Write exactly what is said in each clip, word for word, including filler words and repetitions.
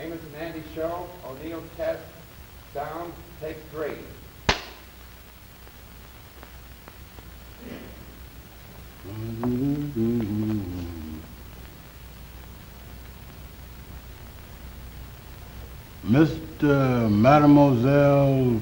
Amos and Andy show. O'Neill test. Sound. Take three. Mister Mademoiselle.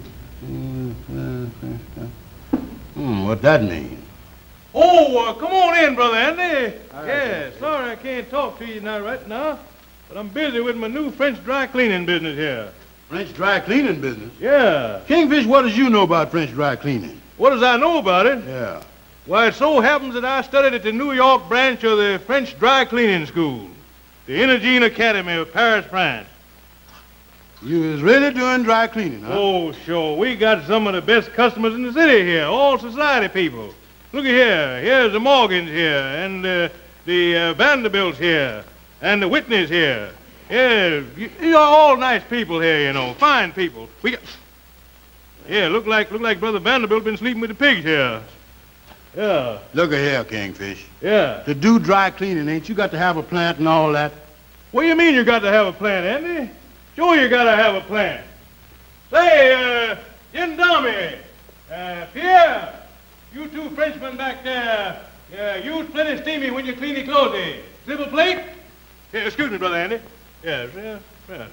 Hmm, what that mean? Oh, uh, come on in, Brother Andy. All yeah, right, sorry I can't talk to you now right now, but I'm busy with my new French dry cleaning business here. French dry cleaning business? Yeah. Kingfish, what does you know about French dry cleaning? What does I know about it? Yeah. Why, it so happens that I studied at the New York branch of the French Dry Cleaning School, the Energene Academy of Paris, France. You is really doing dry cleaning, huh? Oh, sure. We got some of the best customers in the city here, all society people. Look at here. Here's the Morgans here, and uh, the uh, Vanderbilts here, and the Whitneys here. Yeah, you, you are all nice people here, you know, fine people. We got... Yeah, look like look like Brother Vanderbilt been sleeping with the pigs here. Yeah. Look at here, Kingfish. Yeah. To do dry cleaning, ain't you got to have a plant and all that? What do you mean you got to have a plant, Andy? Sure you got to have a plant. Say, uh, Gendarme, uh, Pierre, you two Frenchmen back there, uh, use plenty steamy when you clean your clothes, eh? Silver plate? Yeah, excuse me, Brother Andy. Yes, yeah, yeah.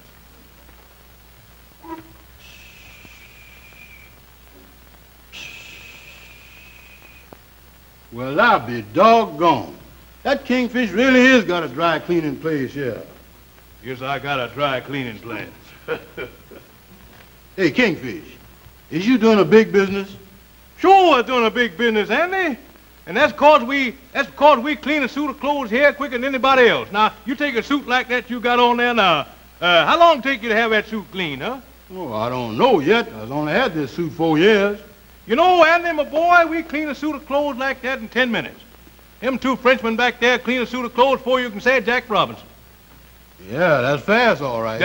Well, I'll be doggone. That Kingfish really is got a dry cleaning place here. Guess I got a dry cleaning plant. Hey, Kingfish, is you doing a big business? Sure, I'm doing a big business, Andy. And that's cause we that's cause we clean a suit of clothes here quicker than anybody else. Now, you take a suit like that you got on there now. Uh, how long take you to have that suit cleaned, huh? Oh, I don't know yet. I've only had this suit four years. You know, Andy, my boy, we clean a suit of clothes like that in ten minutes. Them two Frenchmen back there clean a suit of clothes before you can say Jack Robinson. Yeah, that's fast, all right.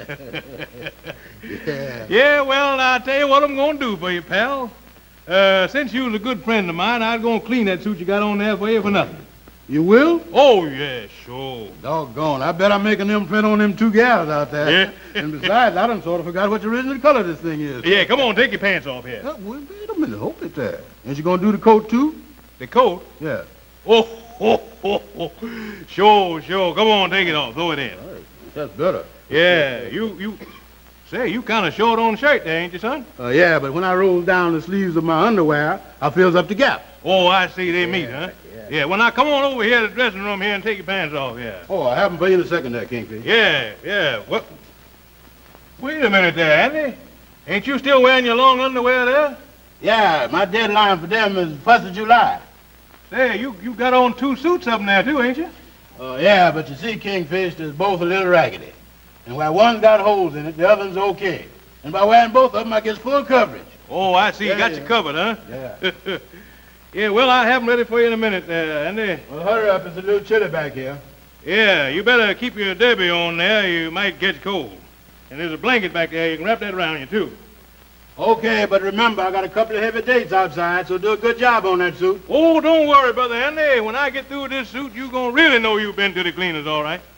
yeah. Yeah, well, I'll tell you what I'm going to do for you, pal. Uh, since you was a good friend of mine, I'm going to clean that suit you got on there for you for nothing. You will? Oh, yeah, sure. Doggone. I bet I'm making them print on them two gals out there. Yeah. And besides, I done sort of forgot what the original color this thing is. Yeah, come on, take your pants off here. Uh, wait, wait a minute. Hold it there. Ain't you going to do the coat, too? The coat? Yeah. Oh, oh, oh, oh. Sure, sure. Come on, take it off. Throw it in. All right. That's better. Yeah, you, you... Say, you kind of short on the shirt there, ain't you, son? Uh, yeah, but when I roll down the sleeves of my underwear, I fills up the gap. Oh, I see. They yeah, meet, huh? Yeah. Yeah, well, now, come on over here to the dressing room here and take your pants off, yeah. Oh, I have them for you in a second there, Kingfish. Yeah, yeah. What? Wait a minute there, Andy. Ain't you still wearing your long underwear there? Yeah, my deadline for them is first of July. Say, you, you got on two suits up there, too, ain't you? Oh, uh, yeah, but you see, Kingfish, they're both a little raggedy. And while one's got holes in it, the other's okay. And by wearing both of them, I get full coverage. Oh, I see. Yeah, you got yeah. you covered, huh? Yeah. Yeah, well, I'll have them ready for you in a minute, uh, Andy. Well, hurry up. It's a little chilly back here. Yeah, you better keep your derby on there. You might get cold. And there's a blanket back there. You can wrap that around you, too. Okay, but remember, I got a couple of heavy dates outside, so do a good job on that suit. Oh, don't worry, Brother Andy. When I get through with this suit, you're going to really know you've been to the cleaners, all right.